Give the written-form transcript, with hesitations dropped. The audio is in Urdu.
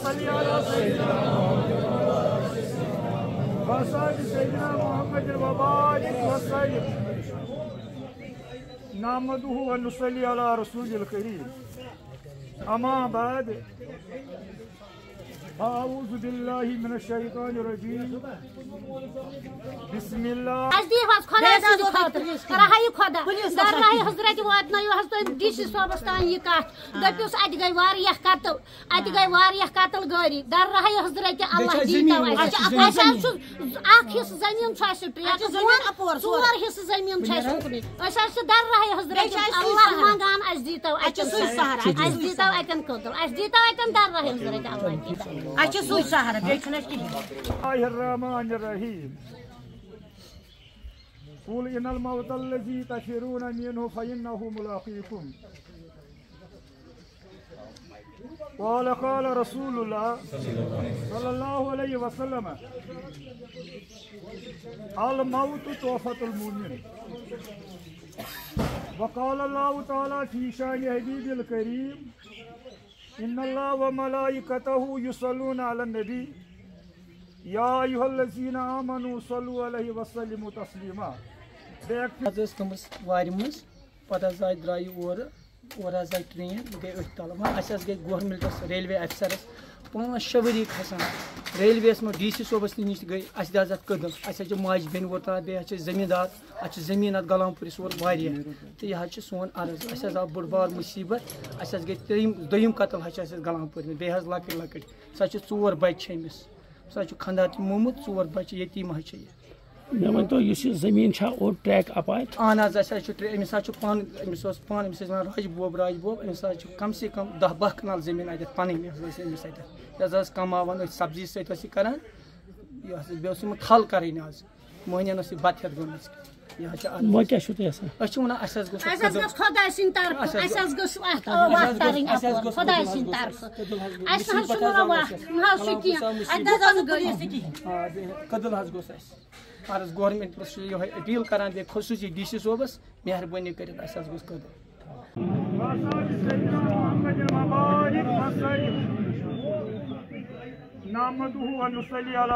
صل على سيدنا وصحب سيدنا محمد وبارك وسلم نحمده ونصلي على رسول الكريم اما بعد اعوذ بالله من الشيطان الرجيم بسم الله حضرت واتن ڈی سی صوبس تان یہ کت دپس ات گئی واریاہ قتل گاری در رہے حضرت اللہ دیتو اخ حصہ زمین ٹریک ژور حصہ زمین در رہے حضرت اللہ منگان اس دیتو اتن قتل اس دیتو اتن در رہے حضرت اللہ دیتو الرحمن الرحيم قل إن الموت الذي تفرون منه فإنه ملاقيكم قال رسول الله صلى الله عليه وسلم الموت توفة المؤمن وقال الله تعالى في شان حبيب الكريم إن الله وملائكته يصلون على النبي يا أيها الذين آمنوا صلوا عليه وسلموا تسليما. پتہ درائے اور آئی ٹرین گئی أتھۍ تل اَسہِ گئی گورمنٹس ریلوے افسرس 5-6 ؤری کھسان ریلویس منٛز ڈی سی صٲبس نِش گئی اَسہِ دِژ اَتھ قدم اَسہِ چھِ ماجہِ بیٚنہِ ووتان بیٚیہِ چھِ زٔمیٖندار اَسہِ چھِ زٔمیٖن اَتھ گلامپوٗرِس اور واریاہ تہٕ یہِ حظ چھِ سون عرض اَسہِ آو بوٚڑ بار مُصیٖبت اَسہِ گٔے دوٚیِم قتل حظ چھِ اَسہِ گلامپوٗرِ منٛز بیٚیہِ حظ لۄکٕٹۍ لۄکٕٹۍ سۄ چھِ 4 بچہِ چھِ أمِس سۄ چھُ خانٛدار تہِ موٚمُت 4 بچہِ یتیٖم حظ چھِ یہِ مےٚ ؤنۍتو یُس یہِ زٔمیٖن چھا اوٚڑ ٹرٛیک اَپارِ اہن حظ اَسہِ حظ چھُ أمِس حظ چھُ پانہٕ أمِس ٲسۍ وَنان راج بوب أمِس حظ چھُ کم سے کم 10-12 کنال زٔمیٖن اَتٮ۪تھ پَنٕنۍ حظ ٲسۍ أمِس اَتٮ۪تھ یہِ حظ ٲس کماوان أتھۍ سبزی سۭتۍ ٲس یہِ کران یہِ حظ بیٚیہِ اوس یِمن تھل کَرٕنۍ حظ مٔہنِین ٲس یہِ بتہٕ ہٮ۪تھ گٔمٕژ یہِ حظ چھِ وۄنۍ کیٛاہ چھُو تُہۍ یژھان أسۍ چھِ وَنان اَسہِ حظ گوٚژھ خۄداے سٕنٛدِ طرفہٕ اَسہِ حظ گٔژھ خۄداے سٕنٛدِ طرفہٕ اَسہِ حظ چھُنہٕ وَتھ نہ حظ چھُ کینٛہہ قدل حظ گوٚژھ اَسہِ عرض گورمنٹس چھُ یِہوٚے أپیٖل کران بیٚیہِ خصوٗصی ڈی سی صٲبس مہربٲنی کٔرِتھ اَسہِ حظ گوٚژھ قدل نحمده ونصلي على